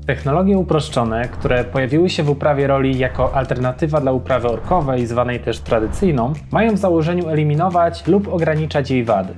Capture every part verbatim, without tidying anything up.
Technologie uproszczone, które pojawiły się w uprawie roli jako alternatywa dla uprawy orkowej, zwanej też tradycyjną, mają w założeniu eliminować lub ograniczać jej wady.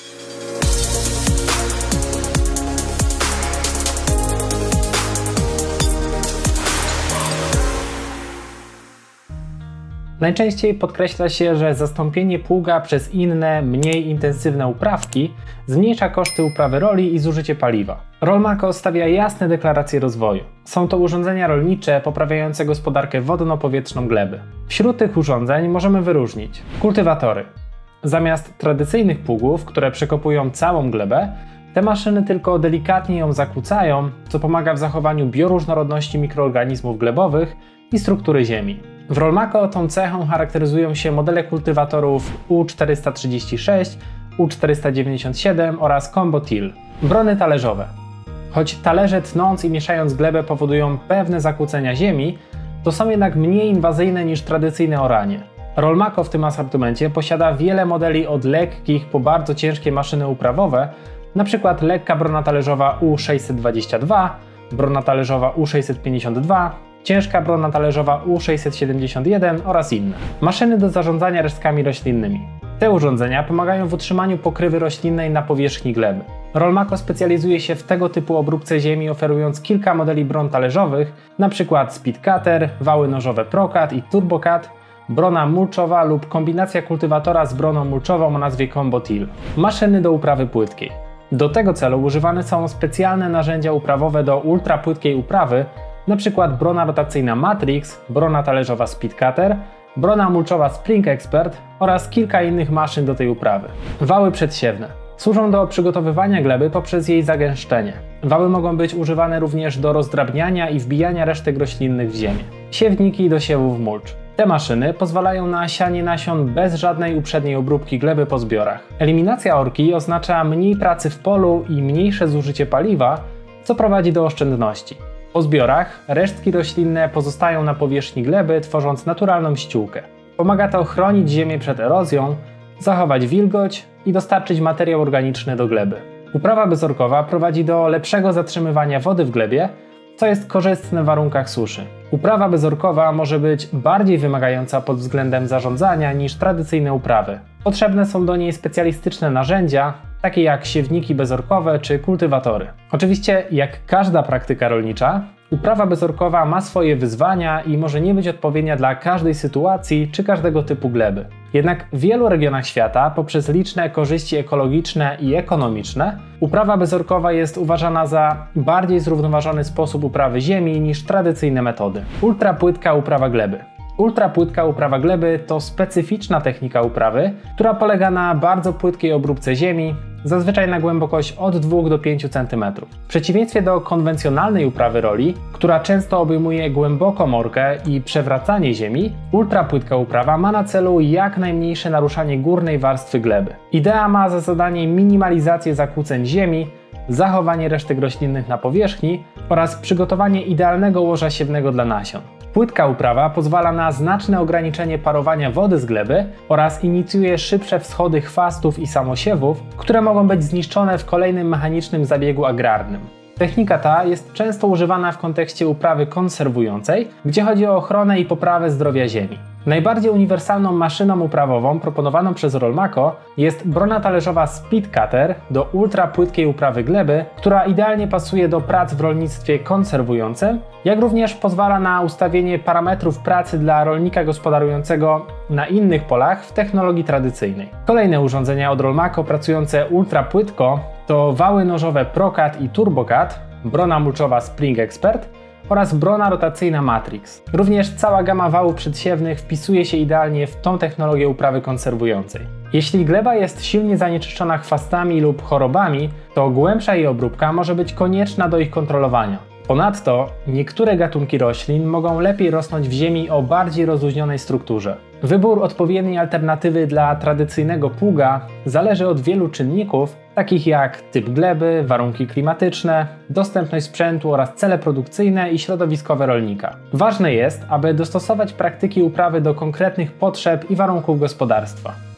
Najczęściej podkreśla się, że zastąpienie pługa przez inne, mniej intensywne uprawki zmniejsza koszty uprawy roli i zużycie paliwa. Rolmako stawia jasne deklaracje rozwoju. Są to urządzenia rolnicze poprawiające gospodarkę wodno-powietrzną gleby. Wśród tych urządzeń możemy wyróżnić kultywatory. Zamiast tradycyjnych pługów, które przekopują całą glebę, te maszyny tylko delikatnie ją zakłócają, co pomaga w zachowaniu bioróżnorodności mikroorganizmów glebowych i struktury ziemi. W Rolmako tą cechą charakteryzują się modele kultywatorów U czterysta trzydzieści sześć, U czterysta dziewięćdziesiąt siedem oraz Combo Till. Brony talerzowe. Choć talerze tnąc i mieszając glebę powodują pewne zakłócenia ziemi, to są jednak mniej inwazyjne niż tradycyjne oranie. Rolmako w tym asortymencie posiada wiele modeli od lekkich po bardzo ciężkie maszyny uprawowe, np. lekka brona talerzowa U sześćset dwadzieścia dwa, brona talerzowa U sześćset pięćdziesiąt dwa, ciężka brona talerzowa U sześćset siedemdziesiąt jeden oraz inne. Maszyny do zarządzania resztkami roślinnymi. Te urządzenia pomagają w utrzymaniu pokrywy roślinnej na powierzchni gleby. Rolmako specjalizuje się w tego typu obróbce ziemi, oferując kilka modeli bron talerzowych, np. Speed Cutter, wały nożowe ProCut i TurboCut, brona mulczowa lub kombinacja kultywatora z broną mulczową o nazwie Combo Till. Maszyny do uprawy płytkiej. Do tego celu używane są specjalne narzędzia uprawowe do ultrapłytkiej uprawy, np. brona rotacyjna Matrix, brona talerzowa Speed Cutter, brona mulczowa Spring Expert oraz kilka innych maszyn do tej uprawy. Wały przedsiewne. Służą do przygotowywania gleby poprzez jej zagęszczenie. Wały mogą być używane również do rozdrabniania i wbijania resztek roślinnych w ziemię. Siewniki do siewów mulcz. Te maszyny pozwalają na sianie nasion bez żadnej uprzedniej obróbki gleby po zbiorach. Eliminacja orki oznacza mniej pracy w polu i mniejsze zużycie paliwa, co prowadzi do oszczędności. Po zbiorach resztki roślinne pozostają na powierzchni gleby, tworząc naturalną ściółkę. Pomaga to chronić ziemię przed erozją, zachować wilgoć i dostarczyć materiał organiczny do gleby. Uprawa bezorkowa prowadzi do lepszego zatrzymywania wody w glebie, co jest korzystne w warunkach suszy. Uprawa bezorkowa może być bardziej wymagająca pod względem zarządzania niż tradycyjne uprawy. Potrzebne są do niej specjalistyczne narzędzia, takie jak siewniki bezorkowe czy kultywatory. Oczywiście, jak każda praktyka rolnicza, uprawa bezorkowa ma swoje wyzwania i może nie być odpowiednia dla każdej sytuacji czy każdego typu gleby. Jednak w wielu regionach świata, poprzez liczne korzyści ekologiczne i ekonomiczne, uprawa bezorkowa jest uważana za bardziej zrównoważony sposób uprawy ziemi niż tradycyjne metody. Ultrapłytka uprawa gleby. Ultrapłytka uprawa gleby to specyficzna technika uprawy, która polega na bardzo płytkiej obróbce ziemi, zazwyczaj na głębokość od dwóch do pięciu centymetrów. W przeciwieństwie do konwencjonalnej uprawy roli, która często obejmuje głęboką orkę i przewracanie ziemi, ultrapłytka uprawa ma na celu jak najmniejsze naruszanie górnej warstwy gleby. Idea ma za zadanie minimalizację zakłóceń ziemi, zachowanie resztek roślinnych na powierzchni oraz przygotowanie idealnego łoża siewnego dla nasion. Płytka uprawa pozwala na znaczne ograniczenie parowania wody z gleby oraz inicjuje szybsze wschody chwastów i samosiewów, które mogą być zniszczone w kolejnym mechanicznym zabiegu agrarnym. Technika ta jest często używana w kontekście uprawy konserwującej, gdzie chodzi o ochronę i poprawę zdrowia ziemi. Najbardziej uniwersalną maszyną uprawową proponowaną przez Rolmako jest brona talerzowa Speed Cutter do ultra płytkiej uprawy gleby, która idealnie pasuje do prac w rolnictwie konserwującym, jak również pozwala na ustawienie parametrów pracy dla rolnika gospodarującego na innych polach w technologii tradycyjnej. Kolejne urządzenia od Rolmako pracujące ultra płytko to wały nożowe ProCut i TurboCut, brona mulczowa Spring Expert oraz brona rotacyjna Matrix. Również cała gama wałów przedsiewnych wpisuje się idealnie w tą technologię uprawy konserwującej. Jeśli gleba jest silnie zanieczyszczona chwastami lub chorobami, to głębsza jej obróbka może być konieczna do ich kontrolowania. Ponadto niektóre gatunki roślin mogą lepiej rosnąć w ziemi o bardziej rozluźnionej strukturze. Wybór odpowiedniej alternatywy dla tradycyjnego pługa zależy od wielu czynników, takich jak typ gleby, warunki klimatyczne, dostępność sprzętu oraz cele produkcyjne i środowiskowe rolnika. Ważne jest, aby dostosować praktyki uprawy do konkretnych potrzeb i warunków gospodarstwa.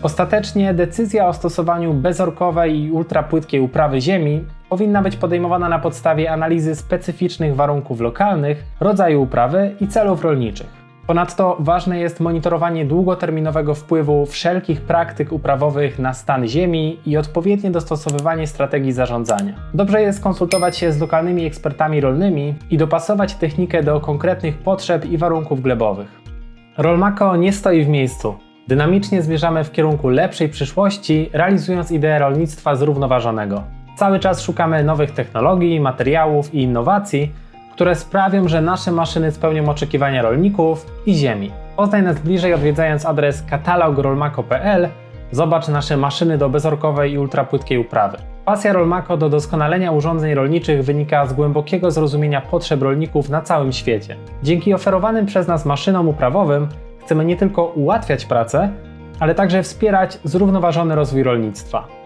Ostatecznie decyzja o stosowaniu bezorkowej i ultrapłytkiej uprawy ziemi powinna być podejmowana na podstawie analizy specyficznych warunków lokalnych, rodzaju uprawy i celów rolniczych. Ponadto ważne jest monitorowanie długoterminowego wpływu wszelkich praktyk uprawowych na stan ziemi i odpowiednie dostosowywanie strategii zarządzania. Dobrze jest konsultować się z lokalnymi ekspertami rolnymi i dopasować technikę do konkretnych potrzeb i warunków glebowych. Rolmako nie stoi w miejscu. Dynamicznie zmierzamy w kierunku lepszej przyszłości, realizując ideę rolnictwa zrównoważonego. Cały czas szukamy nowych technologii, materiałów i innowacji, które sprawią, że nasze maszyny spełnią oczekiwania rolników i ziemi. Poznaj nas bliżej, odwiedzając adres katalog rolmako kropka p l. Zobacz nasze maszyny do bezorkowej i ultrapłytkiej uprawy. Pasja Rolmako do doskonalenia urządzeń rolniczych wynika z głębokiego zrozumienia potrzeb rolników na całym świecie. Dzięki oferowanym przez nas maszynom uprawowym chcemy nie tylko ułatwiać pracę, ale także wspierać zrównoważony rozwój rolnictwa.